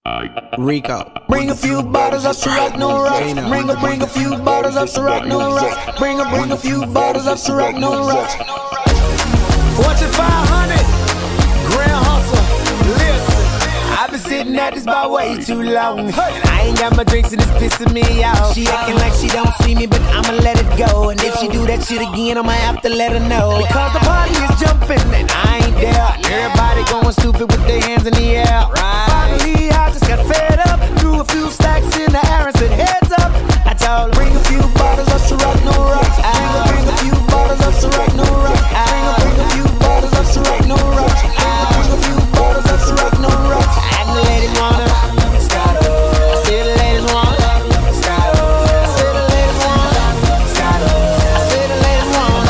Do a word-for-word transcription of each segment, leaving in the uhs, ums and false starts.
Rico. Bring a few bottles of Ciroc, no rocks. Bring a, bring a few bottles of Ciroc, no rocks. Bring a, bring a few bottles of Ciroc, no rocks. Fortune five hundred, grand hustle. Listen, I've been sitting at this bar way too long, and I ain't got my drinks and it's pissing me off. She acting like she don't see me, but I'ma let it go. And if she do that shit again, I'ma have to let her know. Because the party is jumping and I ain't there. Everybody going stupid with their hands in the air. Finally, I just got fed up, threw a few stacks in the air and said heads up. I told her, bring a few bottles of Ciroc, no rocks. Bring a, bring a few bottles of Ciroc, no rocks. Bring a, bring a few bottles of Ciroc, no rocks. Bring a few bottles of Ciroc, no rocks. And the ladies wanna, I said the ladies wanna, I said the ladies wanna, I said the ladies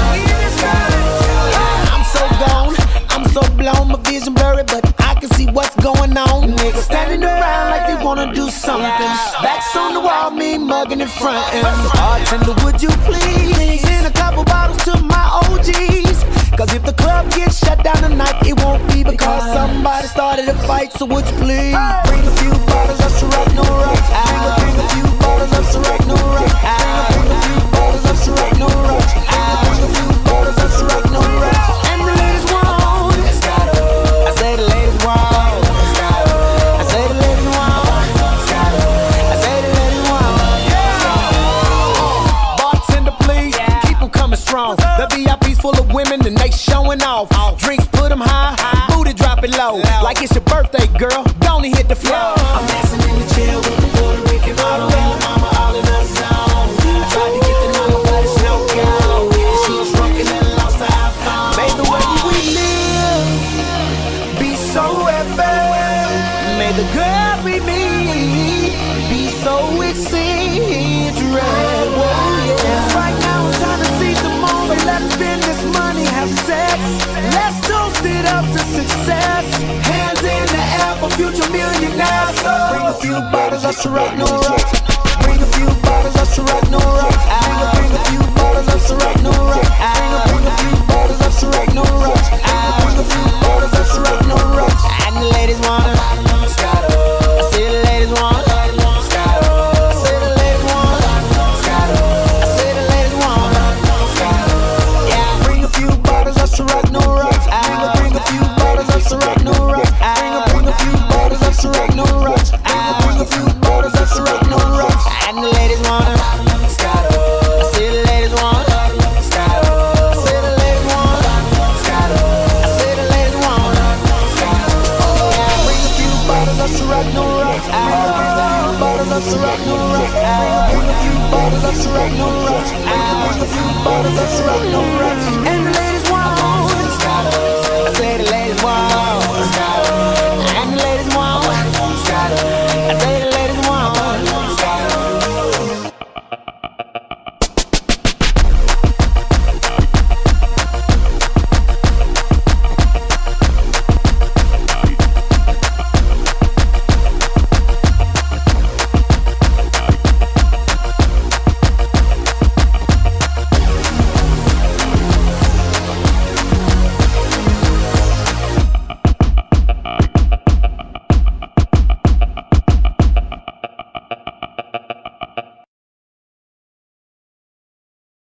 wanna. I'm so gone, I'm so blown, my vision blurry, but I can see what's going on. Niggas standing around like they wanna do something. Backs on the wall, me mugging in front. Bartender, would you please send a couple bottles to my O Gs? Cause if the club gets shut down tonight, it won't be because somebody started a fight. So would you please bring a few bottles of Ciroc, no rocks. Bring a, bring a few bottles of Ciroc, no rocks. Bring a, bring a few bottles of Ciroc, no rocks. Bring a few bottles of Ciroc, no rocks. And the ladies want, I say the ladies want, I say the ladies want, I say the ladies want. Bartender, please keep them coming strong. The V I P's full of women and they showing off. Drinks put them high, booty drop it low. Like it's your birthday, girl, don't hit the floor. I'm dancing in the chair with the Puerto Rican model and the mama all in her zone. I tried to get the number, but it's no go. She was drunk and then lost her iPhone. May the way we live be so epic. May the girl we meet be so eccentric. Right now it's time to seize the moment. Let's spend this money, have sex. Let's toast it up to success. Hands in the air for future millionaires. So bring a few bottles of Ciroc, no rocks. Bring a few bottles of Ciroc, no rocks. Bring a, bring a few bottles of Ciroc, no rocks. Bring a, bring a few bottles of Ciroc, no rocks. Bring a few bottles of Ciroc, no rocks. And the ladies wanna, I say the ladies wanna, I say the ladies wanna, I say the ladies wanna. Yeah, bring a few bottles of Ciroc, no rocks. Bring a, bring a few bottles of Ciroc, no rocks. Bring a, bring a few bottles of Ciroc, no rocks. Bring a few bottles of Ciroc, no rocks. And the ladies wanna, I say the ladies wanna, I say the ladies wanna, I say the ladies wanna. Yeah, bring a few bottles of Ciroc, no rocks. Bring a few bottles of Ciroc, no rocks. Bring a few bottles of Ciroc, no rocks. Bring a few bottles of Ciroc, no rocks.